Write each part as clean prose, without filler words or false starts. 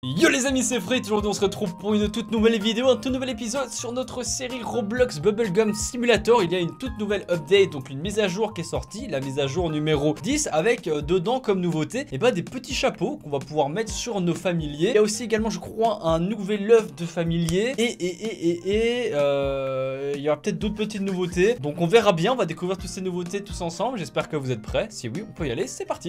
Yo les amis, c'est Fred, aujourd'hui on se retrouve pour une toute nouvelle vidéo, un tout nouvel épisode sur notre série Roblox Bubblegum Simulator. Il y a une toute nouvelle update, donc une mise à jour qui est sortie, la mise à jour numéro 10 avec dedans comme nouveauté des petits chapeaux qu'on va pouvoir mettre sur nos familiers. Il y a aussi également je crois un nouvel œuf de familier et il y aura peut-être d'autres petites nouveautés. Donc on verra bien, on va découvrir toutes ces nouveautés tous ensemble. J'espère que vous êtes prêts, si oui on peut y aller, c'est parti.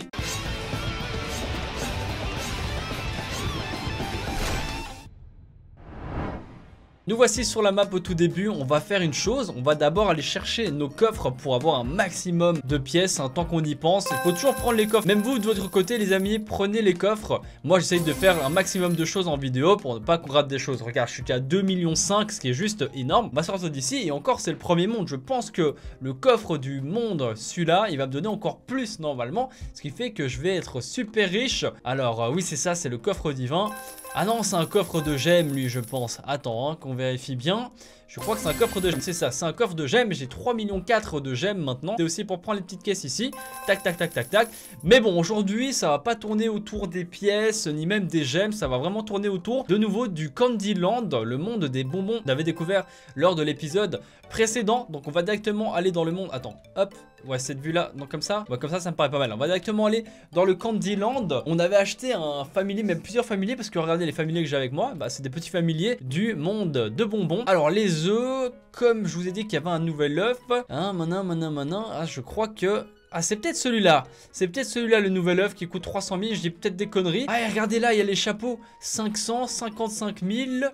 Nous voici sur la map au tout début. On va faire une chose, on va d'abord aller chercher nos coffres pour avoir un maximum de pièces, tant qu'on y pense. Il faut toujours prendre les coffres, même vous de votre côté les amis, prenez les coffres. Moi j'essaye de faire un maximum de choses en vidéo pour ne pas qu'on rate des choses. Regarde, je suis à 2,5 millions, ce qui est juste énorme. On va sortir d'ici et encore c'est le premier monde. Je pense que le coffre du monde, celui-là, il va me donner encore plus normalement, ce qui fait que je vais être super riche. Alors oui c'est ça, c'est le coffre divin. Ah non, c'est un coffre de gemmes lui je pense. Attends qu'on vérifie bien. Je crois que c'est un coffre de gemmes, c'est ça, c'est un coffre de gemmes. J'ai 3,4 millions de gemmes maintenant. C'est aussi pour prendre les petites caisses ici. Tac tac tac tac tac. Mais bon, aujourd'hui ça va pas tourner autour des pièces ni même des gemmes. Ça va vraiment tourner autour de nouveau du Candyland, le monde des bonbons. On avait découvert lors de l'épisode précédent. Donc on va directement aller dans le monde. Attends, hop. Ouais, cette vue là, donc comme ça ça me paraît pas mal. On va directement aller dans le Candyland. On avait acheté un familier, même plusieurs familiers, parce que regardez les familiers que j'ai avec moi, c'est des petits familiers du monde de bonbons. Alors les œufs, comme je vous ai dit qu'il y avait un nouvel œuf, je crois que... Ah c'est peut-être celui-là, le nouvel œuf qui coûte 300 000, je dis peut-être des conneries. Ah et regardez là, il y a les chapeaux, 555 000,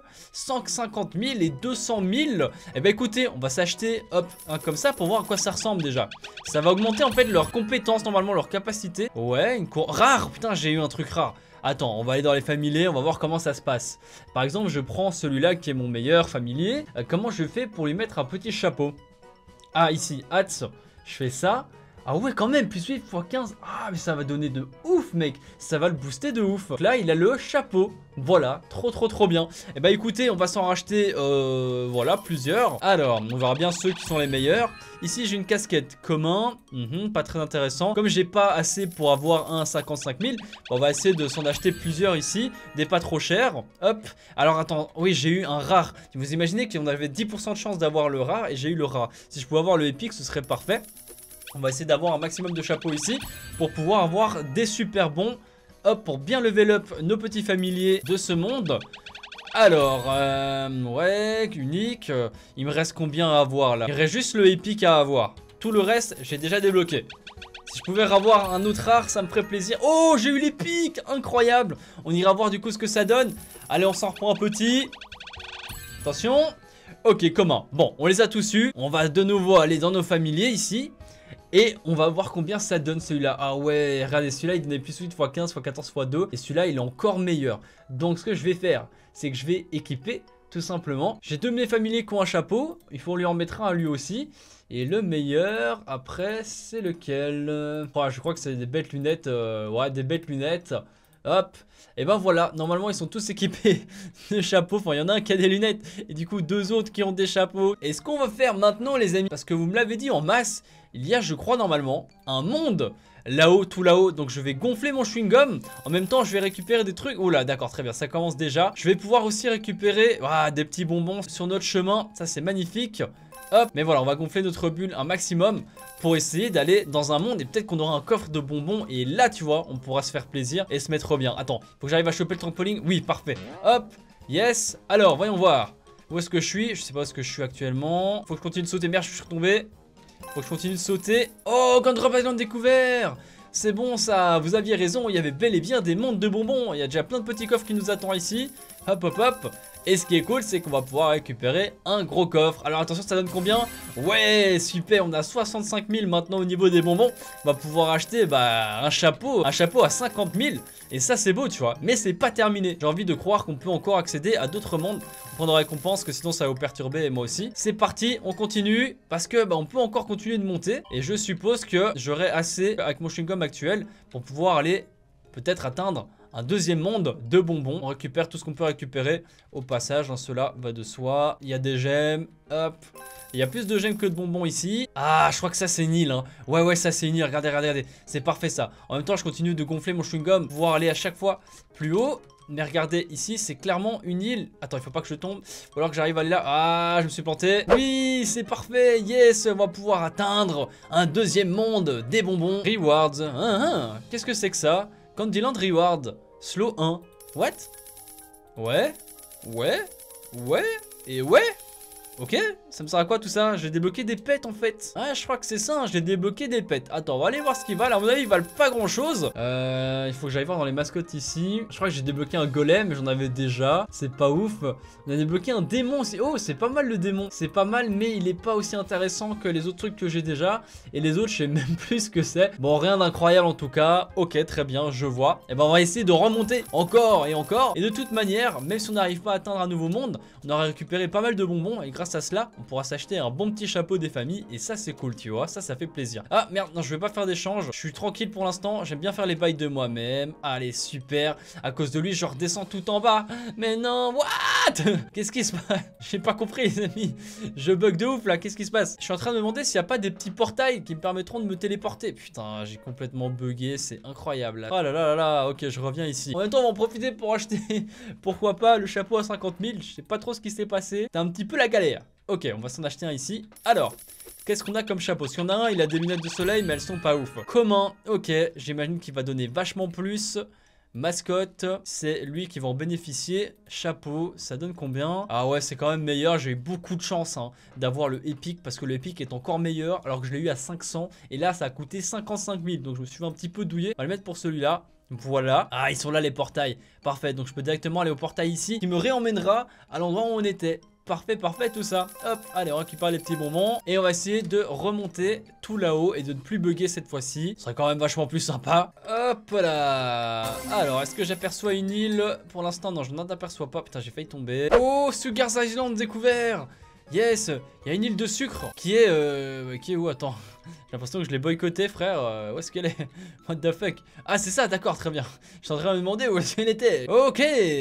150 000 et 200 000. Eh ben écoutez, on va s'acheter, hop, un comme ça pour voir à quoi ça ressemble déjà. Ça va augmenter en fait leurs compétences, normalement leur capacité. Ouais, une cour rare, putain j'ai eu un truc rare. Attends, on va aller dans les familiers, on va voir comment ça se passe. Par exemple, je prends celui-là qui est mon meilleur familier. Comment je fais pour lui mettre un petit chapeau? Ah ici, hâte, je fais ça. Ah ouais quand même, plus 8 x 15. Ah mais ça va donner de ouf mec. Ça va le booster de ouf. Donc là il a le chapeau. Voilà, trop bien. Et bah écoutez, on va s'en racheter voilà, plusieurs. Alors, on verra bien ceux qui sont les meilleurs. Ici j'ai une casquette commun, pas très intéressant. Comme j'ai pas assez pour avoir un 55 000, on va essayer de s'en acheter plusieurs ici. Des pas trop chers. Hop. Alors attends, oui j'ai eu un rare. Vous imaginez qu'on avait 10% de chance d'avoir le rare et j'ai eu le rare. Si je pouvais avoir le épique ce serait parfait. On va essayer d'avoir un maximum de chapeaux ici pour pouvoir avoir des super bons. Hop, pour bien level up nos petits familiers de ce monde. Alors, ouais, unique. Il me reste combien à avoir là? Il reste juste le épique à avoir. Tout le reste, j'ai déjà débloqué. Si je pouvais avoir un autre rare, ça me ferait plaisir. Oh, j'ai eu l'épique, incroyable. On ira voir du coup ce que ça donne. Allez, on s'en reprend un petit. Attention. Ok, comment? Bon, on les a tous eus. On va de nouveau aller dans nos familiers ici. Et on va voir combien ça donne celui-là. Ah ouais, regardez, celui-là il donnait plus 8 x 15 x 14 x 2. Et celui-là il est encore meilleur. Donc ce que je vais faire, c'est que je vais équiper tout simplement. J'ai deux de mes familiers qui ont un chapeau. Il faut lui en mettre un à lui aussi. Et le meilleur, après, c'est lequel? Je crois que c'est des bêtes lunettes. Ouais, des bêtes lunettes. Hop, et ben voilà, normalement ils sont tous équipés de chapeaux. Enfin il y en a un qui a des lunettes et du coup deux autres qui ont des chapeaux. Et ce qu'on va faire maintenant les amis, parce que vous me l'avez dit en masse, il y a je crois normalement un monde là-haut, tout là-haut. Donc je vais gonfler mon chewing-gum. En même temps je vais récupérer des trucs. Oula d'accord, très bien, ça commence déjà. Je vais pouvoir aussi récupérer des petits bonbons sur notre chemin. Ça c'est magnifique. Hop, mais voilà, on va gonfler notre bulle un maximum pour essayer d'aller dans un monde et peut-être qu'on aura un coffre de bonbons et là tu vois, on pourra se faire plaisir et se mettre bien. Attends, faut que j'arrive à choper le trampoline. Oui, parfait. Hop, yes. Alors, voyons voir. Où est-ce que je suis? Je sais pas où est-ce que je suis actuellement. Faut que je continue de sauter. Merde, je suis retombé. Faut que je continue de sauter. Oh, Grand Rapaillon découvert. C'est bon ça, vous aviez raison, il y avait bel et bien des mondes de bonbons. Il y a déjà plein de petits coffres qui nous attendent ici. Hop hop hop. Et ce qui est cool, c'est qu'on va pouvoir récupérer un gros coffre. Alors attention, ça donne combien? Ouais, super, on a 65 000 maintenant au niveau des bonbons. On va pouvoir acheter un chapeau à 50 000. Et ça c'est beau tu vois, mais c'est pas terminé. J'ai envie de croire qu'on peut encore accéder à d'autres mondes pour prendre récompense, que sinon ça va vous perturber et moi aussi. C'est parti, on continue, parce que on peut encore continuer de monter. Et je suppose que j'aurai assez avec mon chewing-gum actuel pour pouvoir aller peut-être atteindre un deuxième monde de bonbons. On récupère tout ce qu'on peut récupérer au passage, cela va de soi. Il y a des gemmes, hop. Il y a plus de gemmes que de bonbons ici. Ah, je crois que ça c'est nil hein. Ouais ça c'est nil, regardez, regardez. C'est parfait ça. En même temps je continue de gonfler mon chewing-gum pour pouvoir aller à chaque fois plus haut. Mais regardez, ici, c'est clairement une île. Attends, il faut pas que je tombe. Ou alors que j'arrive à aller là. Ah, je me suis planté. Oui, c'est parfait. Yes, on va pouvoir atteindre un deuxième monde. Des bonbons. Rewards. Qu'est-ce que c'est que ça? Candyland Reward. Slow 1. What? Ouais. Et ouais. Ok, ça me sert à quoi tout ça? J'ai débloqué des pets en fait. Ah, je crois que c'est ça, hein, j'ai débloqué des pets. Attends, on va aller voir ce qu'ils valent. À mon avis, ils valent pas grand chose. Il faut que j'aille voir dans les mascottes ici. Je crois que j'ai débloqué un golem, mais j'en avais déjà. C'est pas ouf. On a débloqué un démon aussi. Oh, c'est pas mal le démon. C'est pas mal, mais il est pas aussi intéressant que les autres trucs que j'ai déjà. Et les autres, je sais même plus ce que c'est. Bon, rien d'incroyable en tout cas. Ok, très bien, je vois. Et ben, on va essayer de remonter encore et encore. Et de toute manière, même si on n'arrive pas à atteindre un nouveau monde, on aura récupéré pas mal de bonbons. Et grâce à cela, on pourra s'acheter un bon petit chapeau des familles. Et ça, c'est cool, tu vois. Ça fait plaisir. Ah, merde, non, je vais pas faire d'échange. Je suis tranquille pour l'instant. J'aime bien faire les bails de moi-même. Allez, super. À cause de lui, je redescends tout en bas. Mais non, what? Qu'est-ce qui se passe? J'ai pas compris, les amis. Je bug de ouf, là. Qu'est-ce qui se passe? Je suis en train de me demander s'il n'y a pas des petits portails qui me permettront de me téléporter. Putain, j'ai complètement bugué. C'est incroyable, là. Oh là là là là. Ok, je reviens ici. En même temps, on va en profiter pour acheter, pourquoi pas, le chapeau à 50 000. Je sais pas trop ce qui s'est passé. C'est un petit peu la galère. Ok, on va s'en acheter un ici. Alors, qu'est-ce qu'on a comme chapeau? S'il y en a un, il a des lunettes de soleil, mais elles sont pas ouf. Comment? Ok, j'imagine qu'il va donner vachement plus. Mascotte, c'est lui qui va en bénéficier. Chapeau, ça donne combien? Ah ouais, c'est quand même meilleur. J'ai eu beaucoup de chance d'avoir le épique, parce que le épique est encore meilleur, alors que je l'ai eu à 500. Et là, ça a coûté 55 000. Donc je me suis fait un petit peu douiller. On va le mettre pour celui-là. Voilà. Ah, ils sont là les portails. Parfait, donc je peux directement aller au portail ici, qui me réemmènera à l'endroit où on était. Parfait, parfait tout ça. Hop, allez, on récupère les petits bonbons. Et on va essayer de remonter tout là-haut et de ne plus bugger cette fois-ci. Ce serait quand même vachement plus sympa. Hop là. Alors, est-ce que j'aperçois une île? Pour l'instant, non, je n'en aperçois pas. Putain, j'ai failli tomber. Oh, Sugar's Island découvert. Yes, il y a une île de sucre qui est où? Attends, j'ai l'impression que je l'ai boycotté, frère. Où est-ce qu'elle est? What the fuck? Ah, c'est ça, d'accord, très bien. Je suis en train de me demander où est-ce qu'elle était. Ok,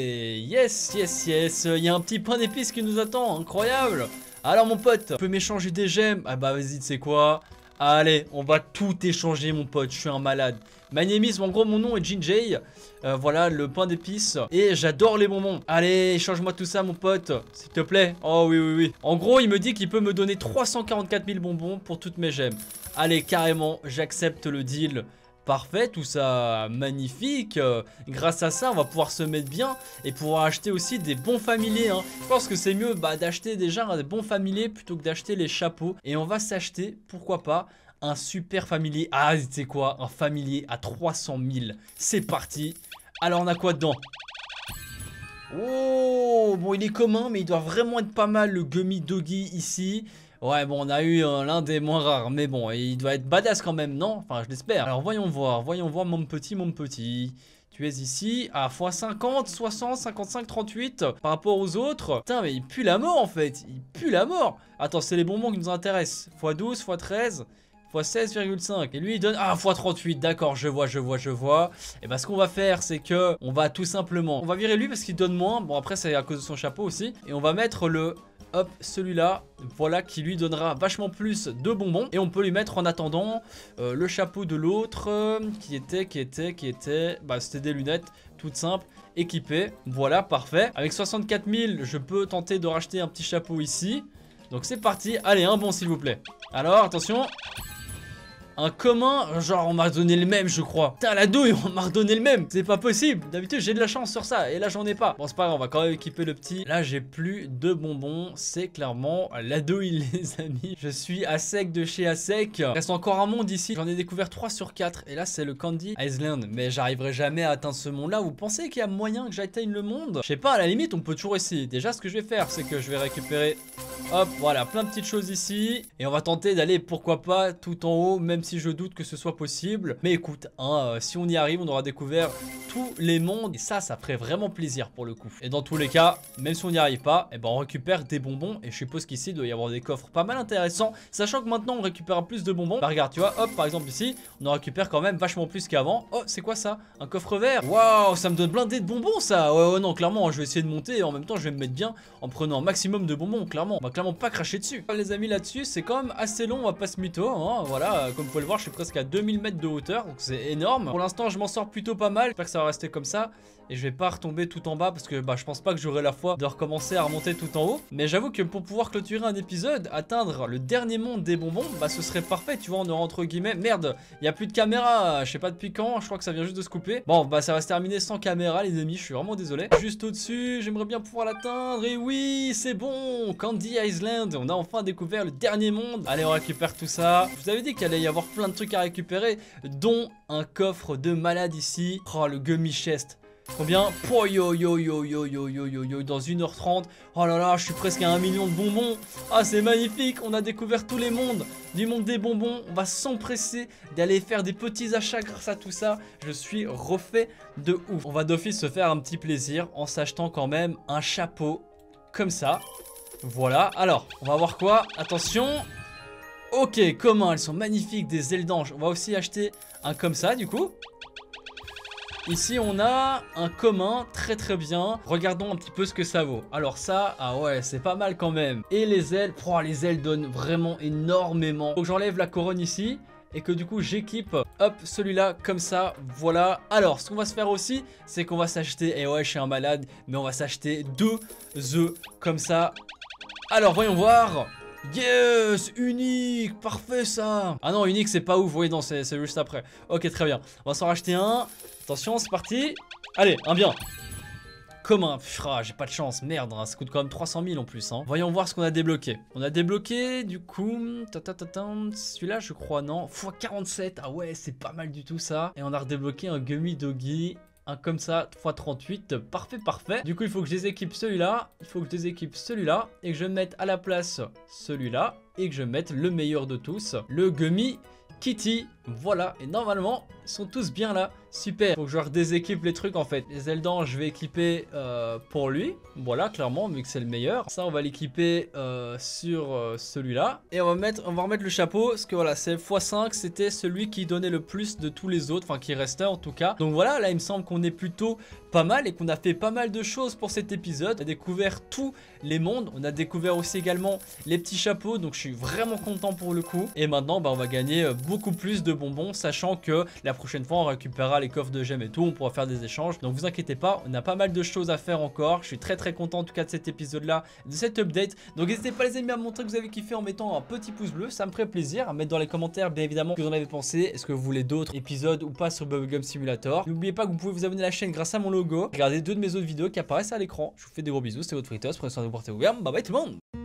yes. Il y a un petit pain d'épices qui nous attend, incroyable. Alors, mon pote, tu peux m'échanger des gemmes? Ah bah, vas-y, tu sais quoi? Allez, on va tout échanger, mon pote. Je suis un malade. My name is, en gros, mon nom est Jinjay. Voilà, le pain d'épices. Et j'adore les bonbons. Allez, échange-moi tout ça, mon pote. S'il te plaît. Oh, oui. En gros, il me dit qu'il peut me donner 344 000 bonbons pour toutes mes gemmes. Allez, carrément, j'accepte le deal. Parfait, tout ça magnifique. Grâce à ça, on va pouvoir se mettre bien et pouvoir acheter aussi des bons familiers. Je pense que c'est mieux d'acheter déjà des bons familiers plutôt que d'acheter les chapeaux. Et on va s'acheter, pourquoi pas, un super familier. Ah, tu sais quoi? Un familier à 300 000. C'est parti. Alors, on a quoi dedans? Oh, bon, il est commun, mais il doit vraiment être pas mal, le Gummy Doggy ici. Ouais, bon, on a eu l'un des moins rares, mais bon, il doit être badass quand même, non? Enfin, je l'espère. Alors, voyons voir, mon petit. Tu es ici à x50, 60, 55, 38 par rapport aux autres. Putain, mais il pue la mort en fait. Il pue la mort. Attends, c'est les bonbons qui nous intéressent. x12, x13, x16,5. Et lui, il donne... Ah, x38. D'accord, je vois. Et bah, ce qu'on va faire, c'est que on va tout simplement... On va virer lui parce qu'il donne moins. Bon, après, c'est à cause de son chapeau aussi. Et on va mettre le... Hop, celui-là, voilà, qui lui donnera vachement plus de bonbons. Et on peut lui mettre en attendant le chapeau de l'autre qui était... Bah, c'était des lunettes toutes simples, équipées. Voilà, parfait. Avec 64 000, je peux tenter de racheter un petit chapeau ici. Donc c'est parti. Allez, un bon s'il vous plaît. Alors, attention. Un commun, genre on m'a redonné le même je crois. Putain la douille, on m'a redonné le même. C'est pas possible, d'habitude j'ai de la chance sur ça. Et là j'en ai pas. Bon c'est pas grave, on va quand même équiper le petit. Là j'ai plus de bonbons, c'est clairement la douille les amis. Je suis à sec de chez à sec. Il reste encore un monde ici, j'en ai découvert 3 sur 4. Et là c'est le Candy Island. Mais j'arriverai jamais à atteindre ce monde là. Vous pensez qu'il y a moyen que j'atteigne le monde? Je sais pas, à la limite on peut toujours essayer. Déjà ce que je vais faire c'est que je vais récupérer, hop voilà, plein de petites choses ici. Et on va tenter d'aller pourquoi pas tout en haut, même si je doute que ce soit possible. Mais écoute, si on y arrive, on aura découvert tous les mondes. Et ça ferait vraiment plaisir pour le coup. Et dans tous les cas, même si on n'y arrive pas, eh ben on récupère des bonbons. Et je suppose qu'ici, il doit y avoir des coffres pas mal intéressants. Sachant que maintenant, on récupère plus de bonbons. Bah regarde, tu vois, hop, par exemple ici, on en récupère quand même vachement plus qu'avant. Oh, c'est quoi ça? Un coffre vert. Waouh, ça me donne blindé de bonbons ça. Ouais, non, clairement, je vais essayer de monter. Et en même temps, je vais me mettre bien en prenant un maximum de bonbons. Clairement, on va clairement pas cracher dessus. Les amis, là-dessus, c'est quand même assez long. On va pas se mytho, voilà, comme pouvez le voir, je suis presque à 2000 mètres de hauteur, donc c'est énorme. Pour l'instant, je m'en sors plutôt pas mal. J'espère que ça va rester comme ça et je vais pas retomber tout en bas parce que je pense pas que j'aurai la foi de recommencer à remonter tout en haut. Mais j'avoue que pour pouvoir clôturer un épisode, atteindre le dernier monde des bonbons, ce serait parfait, tu vois, on aura entre guillemets. Merde, il y a plus de caméra, je sais pas depuis quand, je crois que ça vient juste de se couper. Bon, ça va se terminer sans caméra, les amis, je suis vraiment désolé. Juste au-dessus, j'aimerais bien pouvoir l'atteindre. Et oui, c'est bon, Candy Island, on a enfin découvert le dernier monde. Allez, on récupère tout ça. Je vous avais dit qu'il allait y avoir plein de trucs à récupérer, dont un coffre de malade ici. Oh, le gummy chest. Combien? Oh, yo yo yo yo yo yo yo yo, dans 1h30. Oh là là, je suis presque à 1 million de bonbons. Ah, c'est magnifique, on a découvert tous les mondes du monde des bonbons. On va s'empresser d'aller faire des petits achats grâce à tout ça. Je suis refait de ouf. On va d'office se faire un petit plaisir en s'achetant quand même un chapeau comme ça. Voilà, alors, on va voir quoi. Attention. Ok, commun, elles sont magnifiques, des ailes d'ange. On va aussi acheter un comme ça du coup. Ici on a un commun, très très bien. Regardons un petit peu ce que ça vaut. Alors ça, ah ouais, c'est pas mal quand même. Et les ailes, les ailes donnent vraiment énormément. Donc j'enlève la couronne ici et que du coup j'équipe, hop, celui-là comme ça, voilà. Alors ce qu'on va se faire aussi, c'est qu'on va s'acheter, et ouais je suis un malade, mais on va s'acheter 2 œufs comme ça. Alors voyons voir. Yes, unique, parfait ça. Ah non, unique c'est pas ouf, oui non c'est juste après. Ok, très bien, on va s'en racheter un. Attention, c'est parti. Allez, un bien. Commun, j'ai pas de chance, merde, hein, ça coûte quand même 300 000 en plus. Hein. Voyons voir ce qu'on a débloqué. On a débloqué du coup, celui-là je crois, non, x47, ah ouais c'est pas mal du tout ça. Et on a redébloqué un Gummy Doggy. Un comme ça, x38, parfait, parfait. Du coup, il faut que je déséquipe celui-là, il faut que je déséquipe celui-là, et que je mette à la place celui-là, et que je mette le meilleur de tous, le Gummy Kitty. Voilà, et normalement, ils sont tous bien là. Super, faut que je redéséquipe les trucs en fait. Les ailes d'ange, je vais équiper pour lui. Voilà, clairement, vu que c'est le meilleur. Ça, on va l'équiper sur celui-là. Et on va remettre le chapeau, parce que voilà, c'est x5, c'était celui qui donnait le plus de tous les autres, enfin qui restait en tout cas. Donc voilà, là, il me semble qu'on est plutôt pas mal et qu'on a fait pas mal de choses pour cet épisode. On a découvert tous les mondes. On a découvert aussi également les petits chapeaux, donc je suis vraiment content pour le coup. Et maintenant, on va gagner beaucoup plus de bonbons, sachant que la prochaine fois, on récupérera les coffres de gemmes et tout, on pourra faire des échanges. Donc vous inquiétez pas, on a pas mal de choses à faire encore. Je suis très très content en tout cas de cet épisode là, de cette update. Donc n'hésitez pas les amis à me montrer que vous avez kiffé en mettant un petit pouce bleu, ça me ferait plaisir. À mettre dans les commentaires bien évidemment ce que vous en avez pensé. Est-ce que vous voulez d'autres épisodes ou pas sur Bubblegum Simulator? N'oubliez pas que vous pouvez vous abonner à la chaîne grâce à mon logo. Regardez 2 de mes autres vidéos qui apparaissent à l'écran. Je vous fais des gros bisous, c'était votre Fritos, prenez soin de vous, portez-vous bien, bye bye tout le monde.